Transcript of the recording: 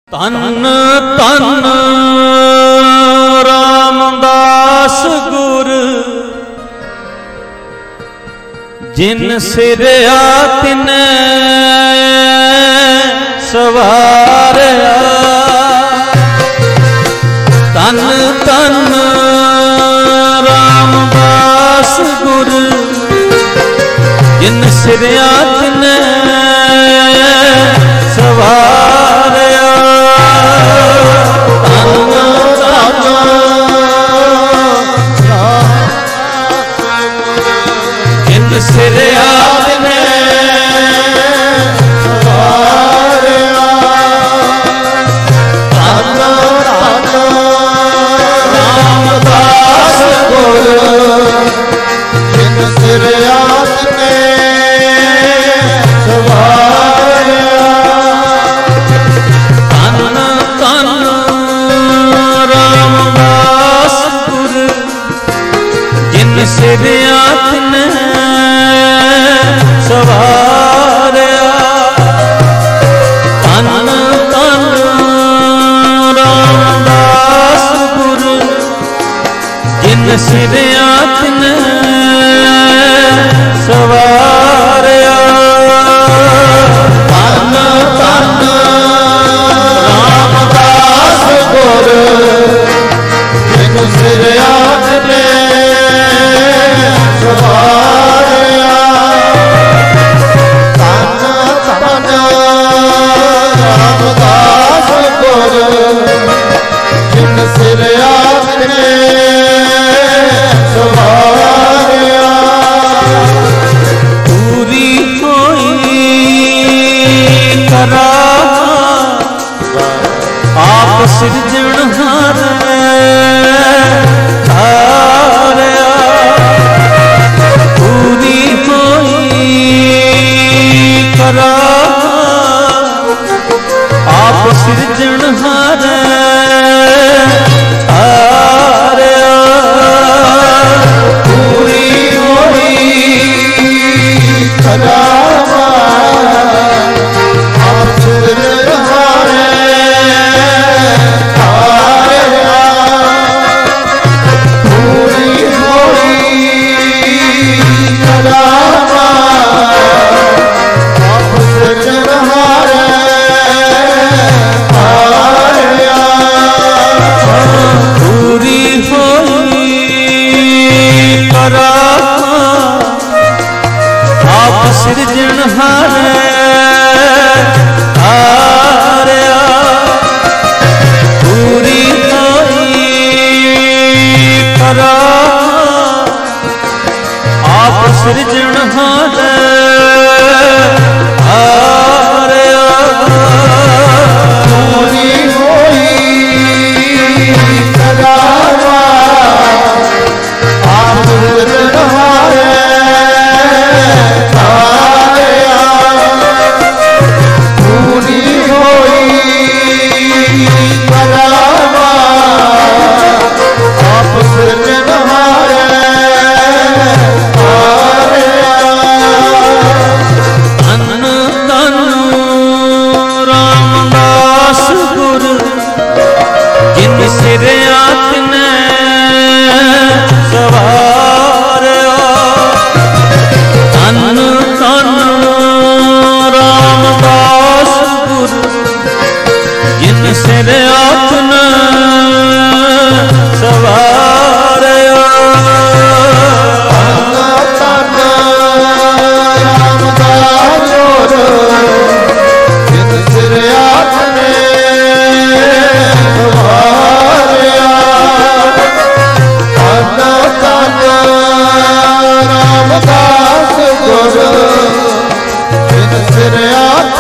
तन तन रामदास गुर जिन सिरया तिने सवारया। तन तन रामदास गुर जिन सिरया तिने सवारया। सिरया तिने सवारया। रामदास गुर जिन सिरया तिने सवारया। तन तन रामदास गुर जिन सिरया तिने सवारया। तन तन रामदास गुर जिन सिरया तिने सवारया। तन तन रामदास गुर जिन सिरया तिने सवारया। रामदास गुर जिन सिरया तिने सवारया। पूरी होई करार आप सिरजनहार हारया। पूरी होई करार आप सिरजनहार हारया। पूरी होई करार आप सिरजनहार हारया। पूरी होई करार आप सिरजनहार हारया। पूरी होई करार आप सिरजनहार हारया। पूरी होई करार आप सिरजनहार हारया। पूरी होई करार आप सिरजनहार हारया। पूरी होई करार आप सिरजनहार हारया। तन तन रामदास गुर जिन सिरया तिने सवारया। तन तन रामदास गुर जिन सिरया तिने सवारया। तन रामदास गुर जिन सिरया तिने सवारया। तन तन रामदास गुर जिन सिरया